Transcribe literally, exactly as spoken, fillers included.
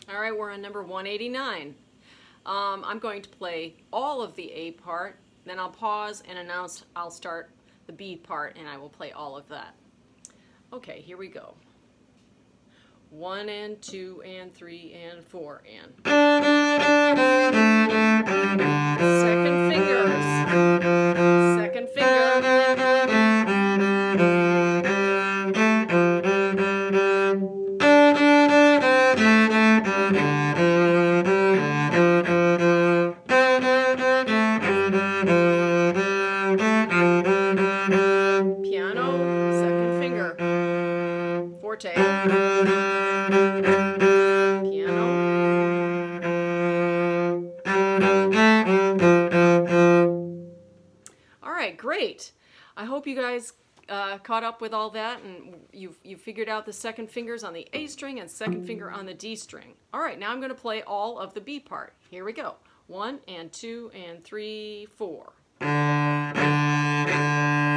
All right, we're on number one eighty-nine. Um, I'm going to play all of the A part, then I'll pause and announce I'll start the B part, and I will play all of that. Okay, here we go. One and two and three and four and second fingers, second finger, piano, second finger, forte, piano, all right, great. I hope you guys uh, caught up with all that, and you've, you figured out the second fingers on the A string and second finger on the D string. All right, now I'm going to play all of the B part. Here we go. One and two and three, four.